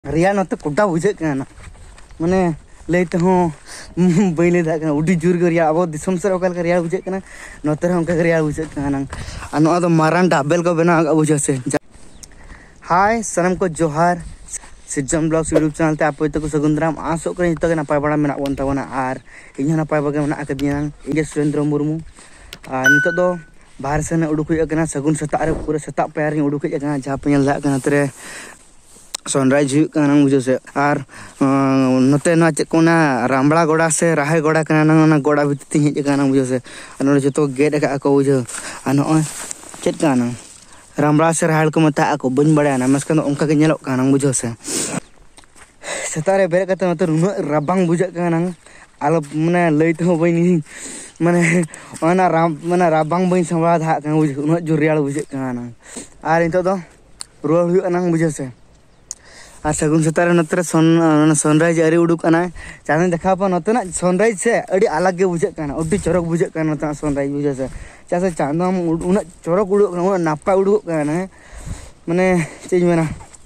रिया नते कोटा बुझे काना माने लेते हो बैले दा काना उडी जोर गरिया अब दिसम सर ओकल के रिया बुझे काना नते हम के रिया बुझे काना आ नो दो मारान डाबेल को बना बुझे से। हाय सनम को जोहार सिजम ब्लॉग्स यूट्यूब चैनल ते आप को सगुंद्राम आसो कर जतो के नपाय बड़ा मेना बन ताबना आर इन नपाय बगे मेना कदिया इंगे सुरेंद्र मुर्मू आ नितो दो बाहर से उडुक हुई कना सगुन सता रे पूरे सता पैर उडुक हुई कना जहां पे ला कना तरे सनराइज हुई बुझे से और नते ना चेक कोना रामबड़ा गोड़ा से राहे गोड़ा कना ना गोड़ा भित्ति हेज कना बुझे से न जतो गेट का को बुझे आ न चेक कना रामबड़ा से राहल को मता को बन बड़ा ना मस्कन उनका के नेलो कना बुझे से सतारे बेरे कते मत रुन रबांग बुझे कना आलो माने लैत हो बनी माने ओना राम माने राबांग बन संबा धा कना बुझे उन जुरियाल बुझे कना आर इतो दो रोल हुई कना बुझे से आ सगुन सतारे नतरे सनराइज अरी उडुक कना चांद देखा पा नतना सनराइज से अडी अलग गे बुझे कना अडी चरक बुझे कना नतना सनराइज बुझे से चासे चांद हम उन चरक उडुक कना उन नापा उडुक कना माने चेज मेना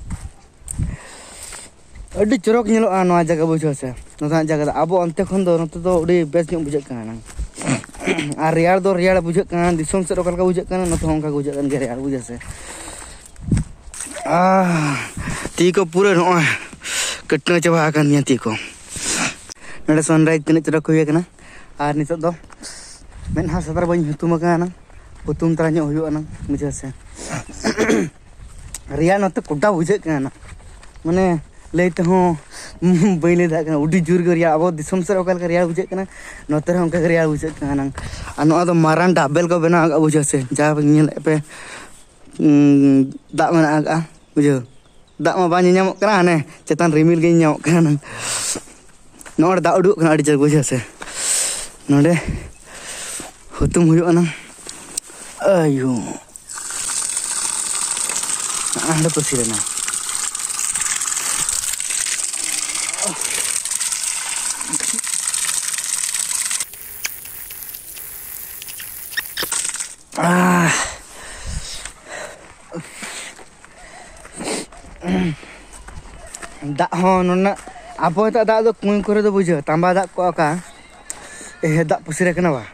अडी चरक नेलो आ नवा जगह बुझे से नतना जगह अब अंते खन दो नते दो अडी बेस नि बुझे कना आ रियाल दो रियाल बुझे कना दिसम से ओकल का बुझे कना नतो हमका बुझे कन गे रियाल बुझे से ती को पूरे कटना चाबा कान ती को नडे सनराइज तने चरक हुई कना आर नितो दो मेन हा सदर बन हुतुम कना हुतुम तरा नो हुयो ना बुझे से रिया नते कोटा बुझे कना माने लेते हो बैले दा कना उडी जोर गरिया अब दिसम सर ओकल के रिया बुझे कना नते हम के रिया बुझे कना आ नो दो मारान डाबेल को बना बुझे से जा नेल पे दा मना आ बुझे दा मा बानी नाम कना ने चेतन रिमिल गे नाम कना नोड़ दा उडुक कना अडी जग बुझे से नोडे हुतुम हुयो ना आयो आंडे पसिरे ना दा हो नोना अब दा दो कुई करे दो बुझे तांबा दा को का ए दा पसिरे कना बा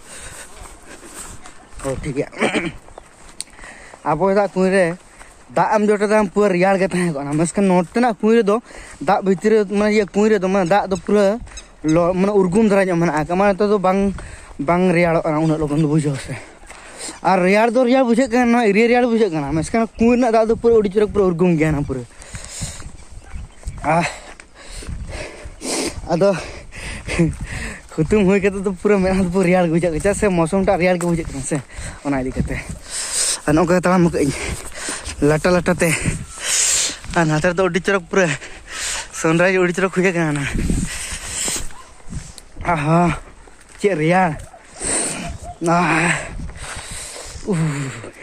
ओ ठीक है अब दा कुई रे दा हम जोटा दा पूरा रियाल के थाहे कोना मस्का नोटना कुई रे दो दा भितरे माने ये कुई रे दो माने दा दो पूरा माने उर्गुम धरा माने आ माने तो बांग रियाल उन लगन दो बुझे से और रियाल दो रियाल बुझे कना रियाल बुझे कना मस्का कुई ना दा दो पूरा उडी चरक पूरा उर्गुम गया ना पूरा अदो खुतुम हुई के तो पूरा मेना तो पूरा रियाल बुझे चा से मौसम टा रियाल के बुझे कना से ओना इदी कते अन ओका तळा मक लाटा लाटा ते आ नातर तो उडी चरक पूरा सनराइज उडी चरक हुई कना ना आहा चे रियाल